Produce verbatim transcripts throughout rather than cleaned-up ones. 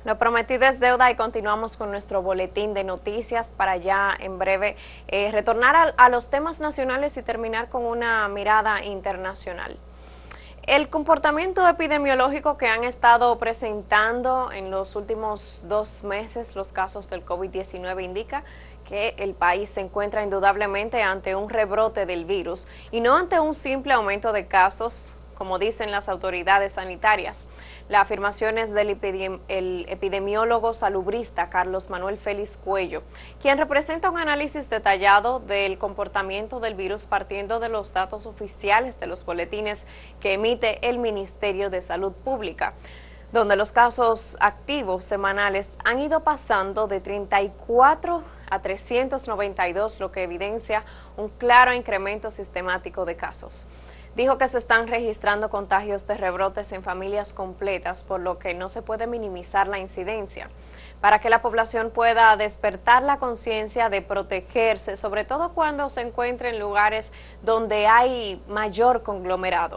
Lo prometido es deuda y continuamos con nuestro boletín de noticias para ya en breve eh, retornar a, a los temas nacionales y terminar con una mirada internacional. El comportamiento epidemiológico que han estado presentando en los últimos dos meses los casos del COVID diecinueve indica que el país se encuentra indudablemente ante un rebrote del virus y no ante un simple aumento de casos, como dicen las autoridades sanitarias. La afirmación es del epidemi el epidemiólogo salubrista Carlos Manuel Félix Cuello, quien representa un análisis detallado del comportamiento del virus partiendo de los datos oficiales de los boletines que emite el Ministerio de Salud Pública, donde los casos activos semanales han ido pasando de treinta y cuatro a trescientos noventa y dos, lo que evidencia un claro incremento sistemático de casos. Dijo que se están registrando contagios de rebrotes en familias completas, por lo que no se puede minimizar la incidencia. Para que la población pueda despertar la conciencia de protegerse, sobre todo cuando se encuentre en lugares donde hay mayor conglomerado.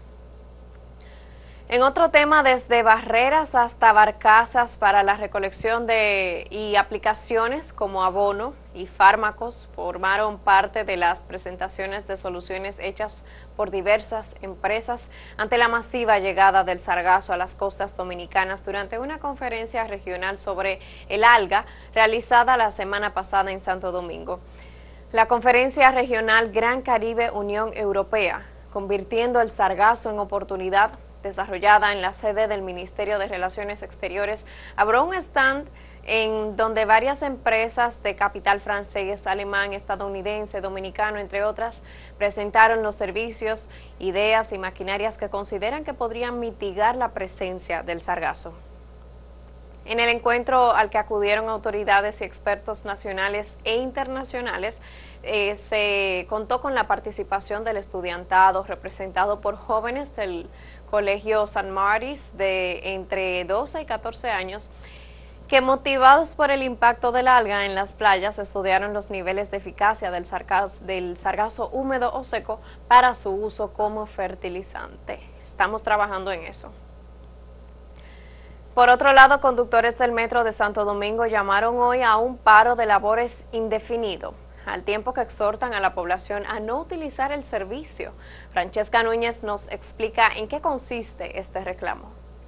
En otro tema, desde barreras hasta barcazas para la recolección de y aplicaciones como abono y fármacos formaron parte de las presentaciones de soluciones hechas por diversas empresas ante la masiva llegada del sargazo a las costas dominicanas durante una conferencia regional sobre el alga realizada la semana pasada en Santo Domingo. La conferencia regional Gran Caribe Unión Europea, convirtiendo el sargazo en oportunidad, desarrollada en la sede del Ministerio de Relaciones Exteriores, abrió un stand en donde varias empresas de capital francés, alemán, estadounidense, dominicano, entre otras, presentaron los servicios, ideas y maquinarias que consideran que podrían mitigar la presencia del sargazo. En el encuentro al que acudieron autoridades y expertos nacionales e internacionales, eh, se contó con la participación del estudiantado representado por jóvenes del Colegio San Martis de entre doce y catorce años, que motivados por el impacto del alga en las playas estudiaron los niveles de eficacia del sargazo, del sargazo húmedo o seco para su uso como fertilizante. Estamos trabajando en eso. Por otro lado, conductores del Metro de Santo Domingo llamaron hoy a un paro de labores indefinido, al tiempo que exhortan a la población a no utilizar el servicio. Francesca Núñez nos explica en qué consiste este reclamo.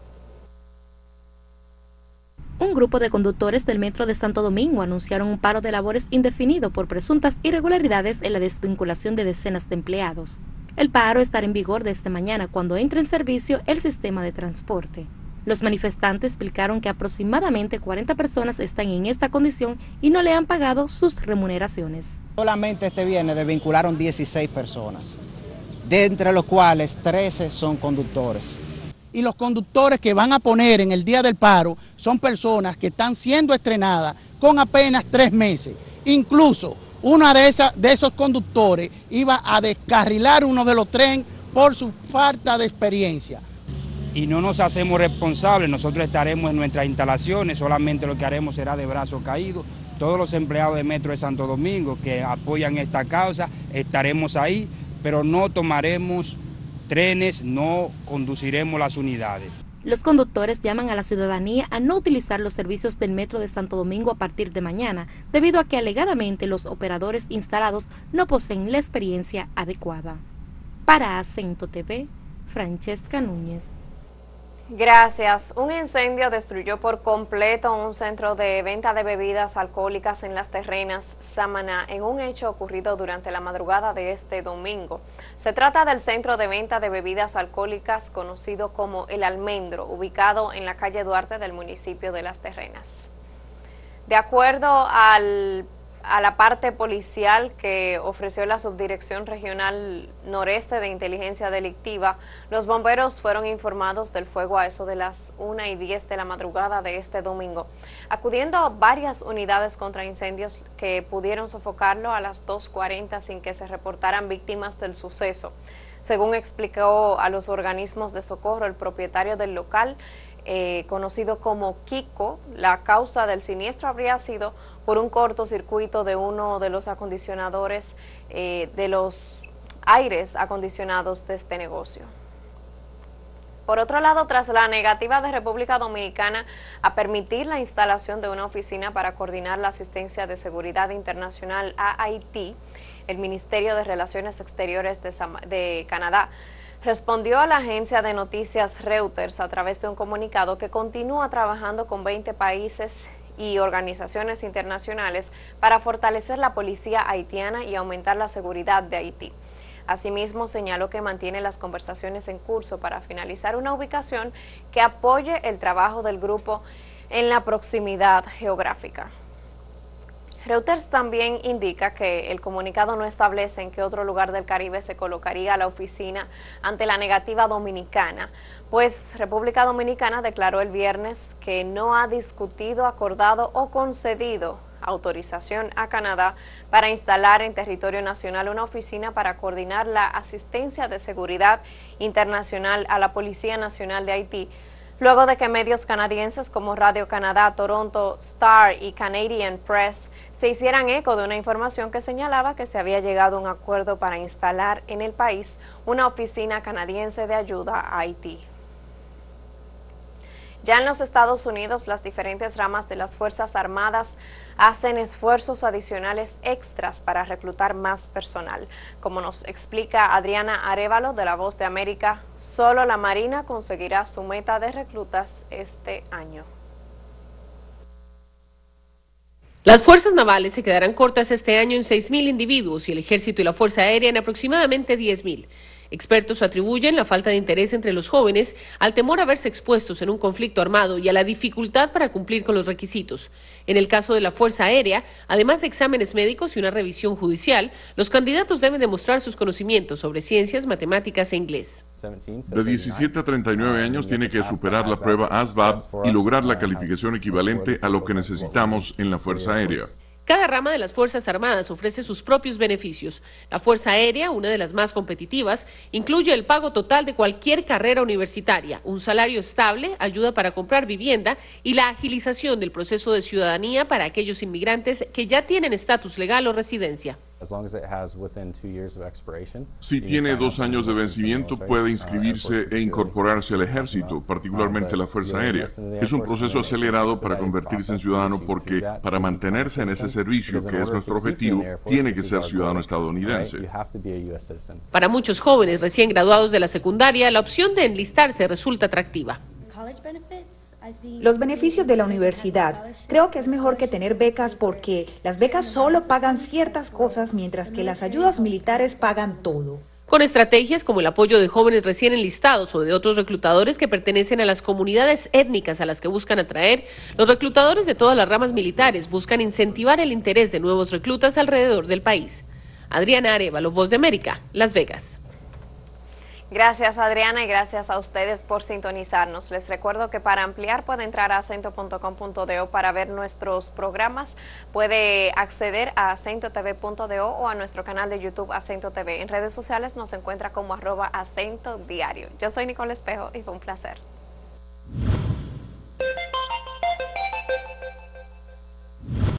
Un grupo de conductores del Metro de Santo Domingo anunciaron un paro de labores indefinido por presuntas irregularidades en la desvinculación de decenas de empleados. El paro estará en vigor desde mañana cuando entre en servicio el sistema de transporte. Los manifestantes explicaron que aproximadamente cuarenta personas están en esta condición y no le han pagado sus remuneraciones. Solamente este viernes desvincularon dieciséis personas, de entre los cuales trece son conductores. Y los conductores que van a poner en el día del paro son personas que están siendo estrenadas con apenas tres meses. Incluso una de, esas, de esos conductores iba a descarrilar uno de los trenes por su falta de experiencia. Y no nos hacemos responsables, nosotros estaremos en nuestras instalaciones, solamente lo que haremos será de brazos caídos. Todos los empleados de Metro de Santo Domingo que apoyan esta causa, estaremos ahí, pero no tomaremos trenes, no conduciremos las unidades. Los conductores llaman a la ciudadanía a no utilizar los servicios del Metro de Santo Domingo a partir de mañana, debido a que alegadamente los operadores instalados no poseen la experiencia adecuada. Para Acento T V, Francesca Núñez. Gracias. Un incendio destruyó por completo un centro de venta de bebidas alcohólicas en Las Terrenas, Samaná, en un hecho ocurrido durante la madrugada de este domingo. Se trata del centro de venta de bebidas alcohólicas conocido como El Almendro, ubicado en la calle Duarte del municipio de Las Terrenas. De acuerdo al a la parte policial que ofreció la Subdirección Regional Noreste de Inteligencia Delictiva, los bomberos fueron informados del fuego a eso de las una y diez de la madrugada de este domingo, acudiendo varias unidades contra incendios que pudieron sofocarlo a las dos cuarenta sin que se reportaran víctimas del suceso. Según explicó a los organismos de socorro el propietario del local, Eh, conocido como Kiko, la causa del siniestro habría sido por un cortocircuito de uno de los acondicionadores eh, de los aires acondicionados de este negocio. Por otro lado, tras la negativa de República Dominicana a permitir la instalación de una oficina para coordinar la asistencia de seguridad internacional a Haití, el Ministerio de Relaciones Exteriores de, de Canadá respondió a la agencia de noticias Reuters a través de un comunicado que continúa trabajando con veinte países y organizaciones internacionales para fortalecer la policía haitiana y aumentar la seguridad de Haití. Asimismo, señaló que mantiene las conversaciones en curso para finalizar una ubicación que apoye el trabajo del grupo en la proximidad geográfica. Reuters también indica que el comunicado no establece en qué otro lugar del Caribe se colocaría la oficina ante la negativa dominicana, pues República Dominicana declaró el viernes que no ha discutido, acordado o concedido autorización a Canadá para instalar en territorio nacional una oficina para coordinar la asistencia de seguridad internacional a la Policía Nacional de Haití, luego de que medios canadienses como Radio Canadá, Toronto Star y Canadian Press se hicieran eco de una información que señalaba que se había llegado a un acuerdo para instalar en el país una oficina canadiense de ayuda a Haití. Ya en los Estados Unidos, las diferentes ramas de las Fuerzas Armadas hacen esfuerzos adicionales extras para reclutar más personal. Como nos explica Adriana Arévalo de La Voz de América, solo la Marina conseguirá su meta de reclutas este año. Las fuerzas navales se quedarán cortas este año en seis mil individuos y el Ejército y la Fuerza Aérea en aproximadamente diez mil. Expertos atribuyen la falta de interés entre los jóvenes al temor a verse expuestos en un conflicto armado y a la dificultad para cumplir con los requisitos. En el caso de la Fuerza Aérea, además de exámenes médicos y una revisión judicial, los candidatos deben demostrar sus conocimientos sobre ciencias, matemáticas e inglés. De diecisiete a treinta y nueve años tiene que superar la prueba A S V A B y lograr la calificación equivalente a lo que necesitamos en la Fuerza Aérea. Cada rama de las Fuerzas Armadas ofrece sus propios beneficios. La Fuerza Aérea, una de las más competitivas, incluye el pago total de cualquier carrera universitaria, un salario estable, ayuda para comprar vivienda y la agilización del proceso de ciudadanía para aquellos inmigrantes que ya tienen estatus legal o residencia. Si tiene dos años de vencimiento, puede inscribirse e incorporarse al ejército, particularmente la Fuerza Aérea. Es un proceso acelerado para convertirse en ciudadano porque, para mantenerse en ese servicio, que es nuestro objetivo, tiene que ser ciudadano estadounidense. Para muchos jóvenes recién graduados de la secundaria, la opción de enlistarse resulta atractiva. Los beneficios de la universidad. Creo que es mejor que tener becas porque las becas solo pagan ciertas cosas mientras que las ayudas militares pagan todo. Con estrategias como el apoyo de jóvenes recién enlistados o de otros reclutadores que pertenecen a las comunidades étnicas a las que buscan atraer, los reclutadores de todas las ramas militares buscan incentivar el interés de nuevos reclutas alrededor del país. Adriana Arévalo, Voz de América, Las Vegas. Gracias, Adriana, y gracias a ustedes por sintonizarnos. Les recuerdo que para ampliar puede entrar a acento punto com punto do para ver nuestros programas. Puede acceder a acento t v punto do o a nuestro canal de YouTube Acento T V. En redes sociales nos encuentra como arroba acento diario. Yo soy Nicole Espejo y fue un placer.